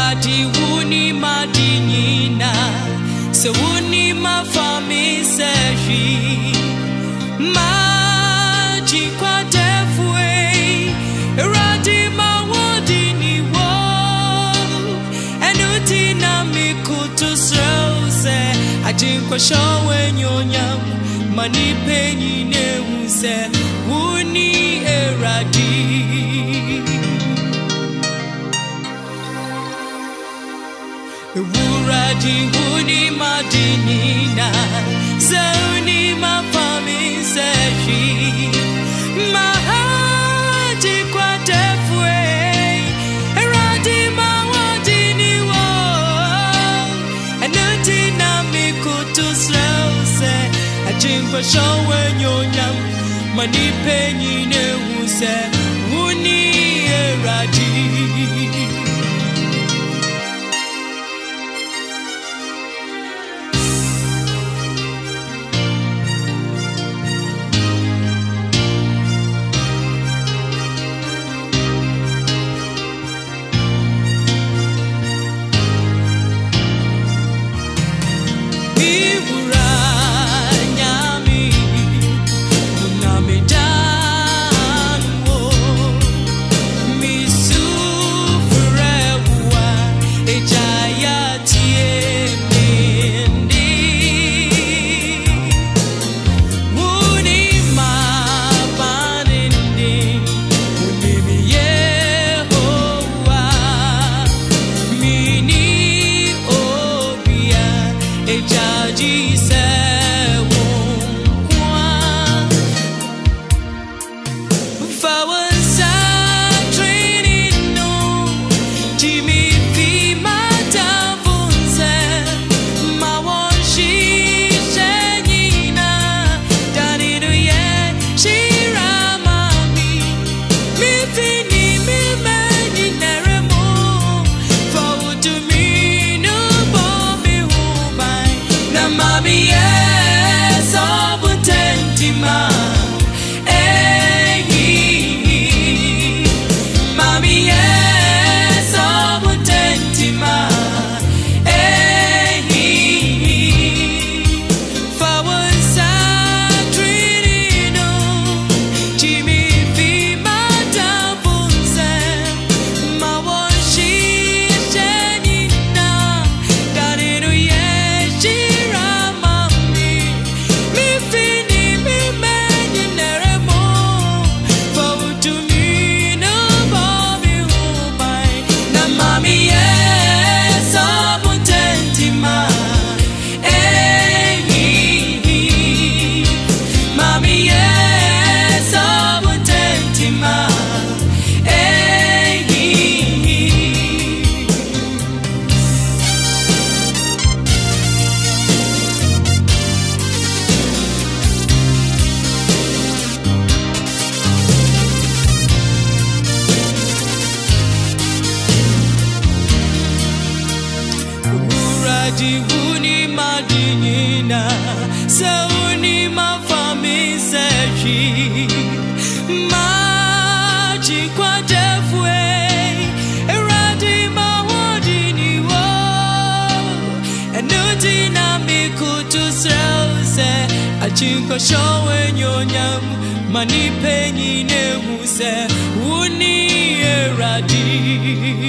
Uradi wuni madinina, so wuni mafami seji. Maji kwa defwe, uradi mawadini wo. Enuti na mikutu srose, ajinkwa shawe nyonyam, mani penyi neuse, wuni eradi. Uradi wuni madinina, zoni mafami seji. Mahaji kwa defwe, uradi mawadini wo. Enuti na mikutu srose, ajinkwa shawe nyonyam, mani penyi neuse, wuni eradi. Uradi wuni madinina, sauni mafami seji. Maji kwa defwe, uradi mawadini wo. Enuti na mikutu srause, ajinkwa shawe nyonyam, mani penyi neuse, wuni eradi.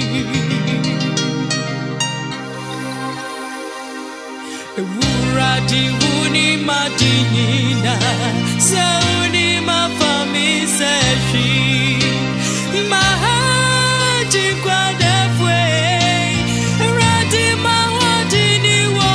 Uradi wuni madinina, sauni mafami seji. Mahaji kwa defwe, uradi mawadini wo.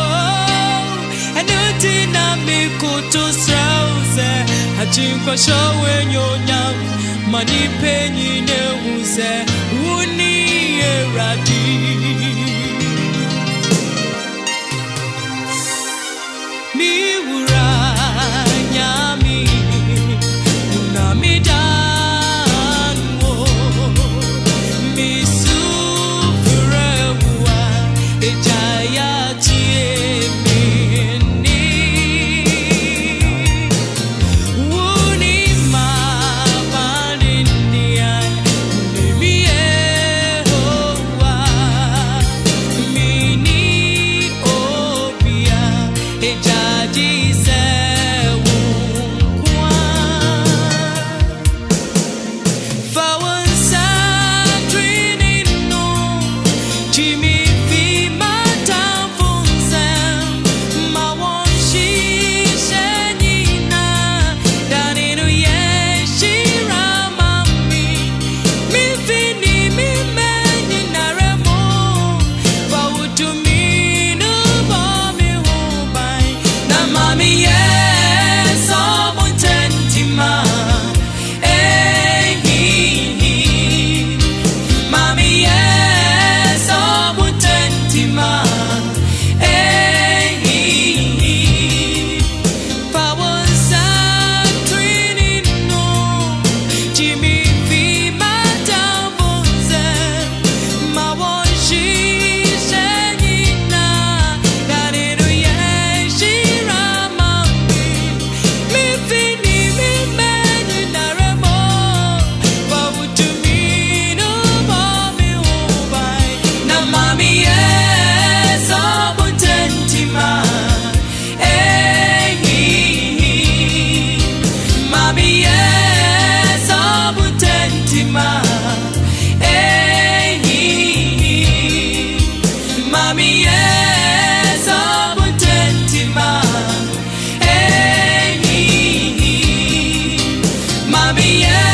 Enuti na mikutu srause, ajinkwa shawe nyonyam, mani penyi neuse, wuni eradi. Mami, yeah.